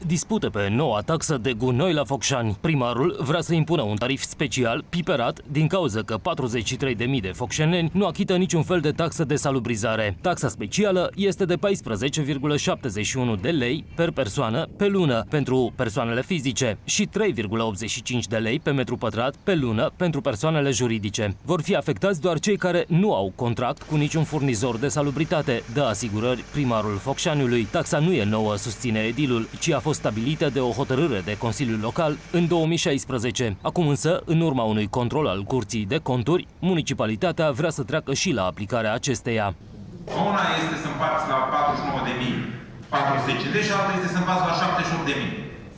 dispute pe noua taxă de gunoi la Focșani. Primarul vrea să impună un tarif special piperat din cauza că 43.000 de focșeneni nu achită niciun fel de taxă de salubrizare. Taxa specială este de 14,71 de lei per persoană pe lună pentru persoanele fizice și 3,85 de lei pe metru pătrat pe lună pentru persoanele juridice. Vor fi afectați doar cei care nu au contract cu niciun furnizor de salubritate, dă asigurări primarul Focșaniului. Taxa nu e nouă, susține edilul, ci a fost stabilită de o hotărâre de Consiliul Local în 2016. Acum însă, în urma unui control al Curții de Conturi, municipalitatea vrea să treacă și la aplicarea acesteia. Una este să împarți la 49.450 și alta este să împarți la 78.000.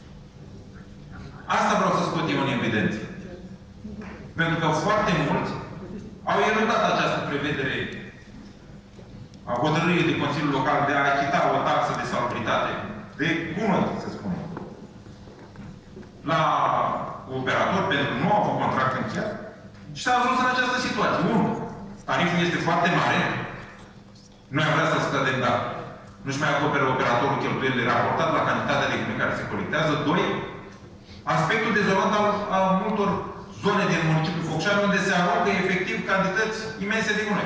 Asta vreau să scot eu în evidență. Pentru că foarte mulți au eludat această prevedere a hotărârii de Consiliul Local de a achita o taxă de salubritate, de gunoi, să spunem, la operator, pentru că nu au făcut contract încheiat și s-a ajuns în această situație. 1. Tariful este foarte mare. Noi am vrea să scădem, dar nu-și mai acoperă operatorul cheltuielile raportat la cantitatea de gunoi care se colectează. 2. Aspectul dezolant al multor zone din municipiul Focșani, unde se aruncă efectiv cantități imense de gunoi.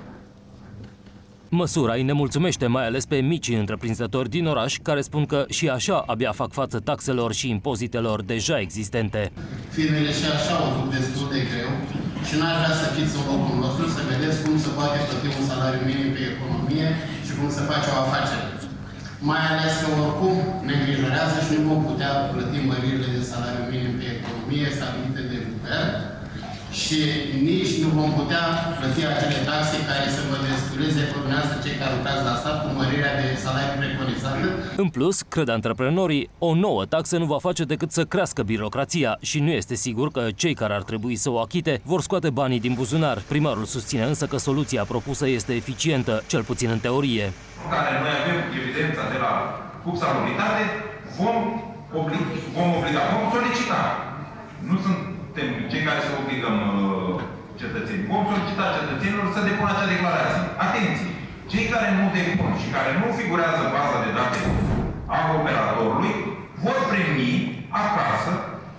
Măsura îi nemulțumește mai ales pe micii întreprinzători din oraș, care spun că și așa abia fac față taxelor și impozitelor deja existente. Firmele și așa au făcut destul de greu și n-ar vrea să fiți în locul nostru, să vedeți cum se poate plăti un salariu minim pe economie și cum se face o afacere. Mai ales că oricum ne îngrijorează și nu vom putea plăti măririle de salariu minim pe economie stabilite de guvern și nici nu vom putea plăti acele taxe care să vă descureze pe dumneavoastră cei care lucrați la stat cu mărirea de salariu preconizată. În plus, cred antreprenorii, o nouă taxă nu va face decât să crească birocrația și nu este sigur că cei care ar trebui să o achite vor scoate banii din buzunar. Primarul susține însă că soluția propusă este eficientă, cel puțin în teorie. Care noi avem evidența de la CUP Salubritate, vom solicita. Nu suntem cei care să obligăm cetățenii. Vom solicita cetățenilor să depună acea declarație. Atenție! Cei care nu depun și care nu figurează în baza de date a operatorului vor primi acasă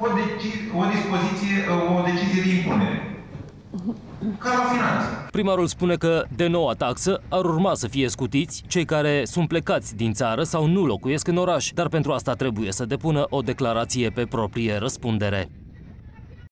o decizie de impunere. Ca la finanțe. Primarul spune că de noua taxă ar urma să fie scutiți cei care sunt plecați din țară sau nu locuiesc în oraș, dar pentru asta trebuie să depună o declarație pe proprie răspundere.